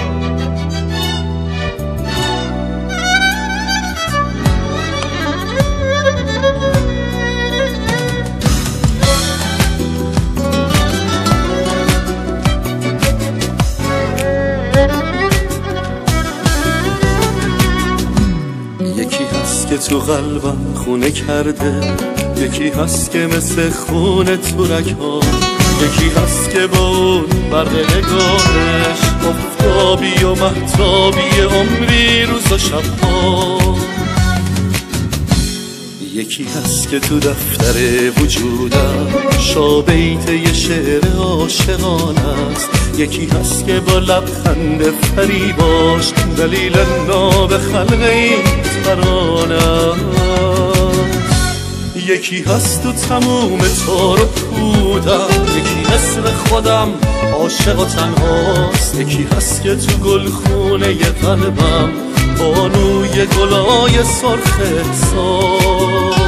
که تو قلبم خونه کرده، یکی هست که مثل خونه ترک ها، یکی هست که با اون برق نگاهش آفتابی و مهتابی عمری روز و شبها. یکی هست که تو دفتر وجودم شابیت یه شعر عاشقانه است، یکی هست که با لبخند فریباش دلیل ناب خلق این ترانه است. یکی هست تو تموم تار و پودم، یکی مثل خودم عاشق و تنهاست، یکی هست که تو گلخونه ی قلبم بانوی گلای سرخ احساس.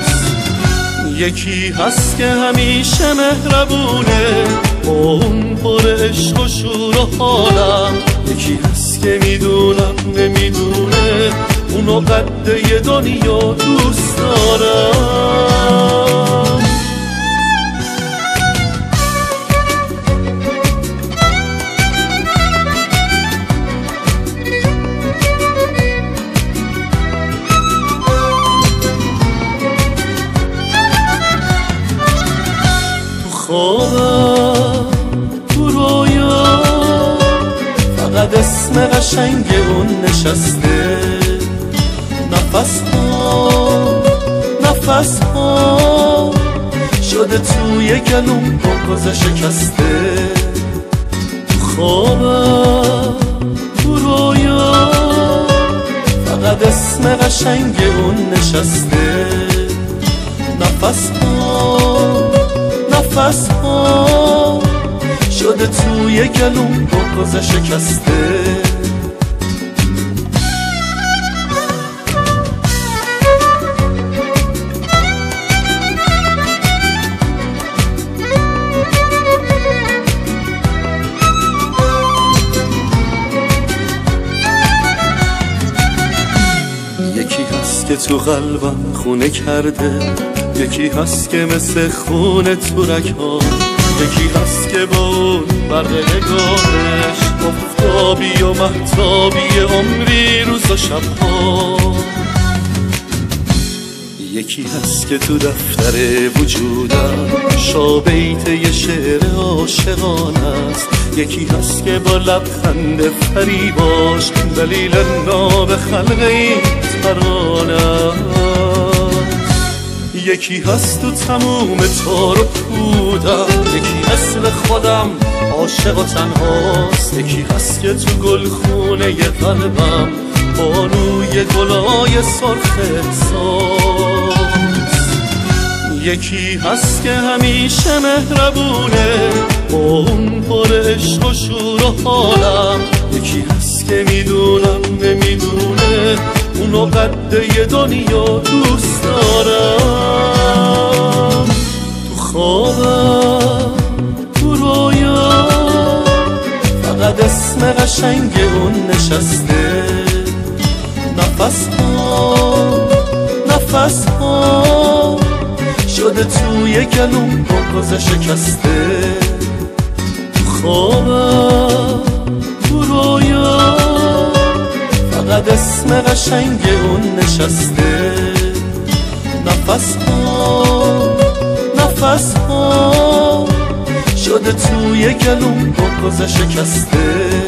یکی هست که همیشه مهربونه با اون پر عشق و شور و حالم، یکی هست که میدونم نمیدونه اونو قد یه دنیا دوست دارم. خوابم تو رویا فقط اسم قشنگ اون نشسته، نفس ها شده توی گلوم بغض شکسته. خوابم تو رویا فقط اسم قشنگ اون نشسته، نفس ها شده توی گلوم بغض شکسته. یکی هست که تو قلبم خونه کرده، یکی هست که مثل خونه ترک ها، یکی هست که با اون برق نگاهش آفتابی و مهتابی عمری روز و شبها. یکی هست که تو دفتر وجودم شابیت یه شعر عاشقانه است، یکی هست که با لبخند فریباش دلیل ناب خلق این ترانه است. یکی هست تو تموم تار و پودم، یکی مثل خودم عاشق و تنهاست، یکی هست که تو گلخونه ی قلبم بانوی گلای سرخ احساس. یکی هست که همیشه مهربونه با اون پر عشق و شور و حالم، یکی هست که میدونم نمیدونه اونو قد یه دنیا دوست دارم. تو خوابم تو رویا فقط اسم قشنگ اون نشسته، نفس ها شده توی گلوم بغض شکسته. تو خوابم تو رویا فقط اسم قشنگ اون نشسته، نفس ها شده توی گلوم بغض شکسته.